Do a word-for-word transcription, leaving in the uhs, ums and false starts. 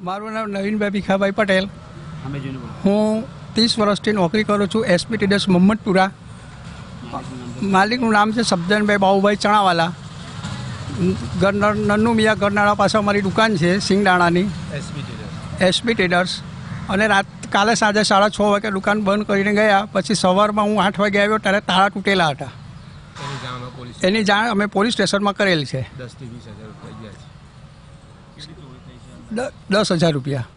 મારું નામ નવીનભાઈ ભીખાભાઈ પટેલ. હું ત્રીસ વર્ષથી નોકરી કરું છું એસપી ટીડર્સ મોહમ્મદપુરા. માલિકનું નામ છે સબજનભાઈ બાબુભાઈ ચણાવાલા. ગરનાર નન્નુ મિયા ગરનાળા પાસે અમારી દુકાન છે સિંગદાણાની એસપી ટીડર્સ. અને રાત કાલે સાંજે સાડા છ વાગે દુકાન બંધ કરીને ગયા. પછી સવારમાં હું આઠ વાગે આવ્યો ત્યારે તાળા તૂટેલા હતા. એની જાણ અમે પોલીસ સ્ટેશનમાં કરેલી છે. દસ હજાર રૂપિયા.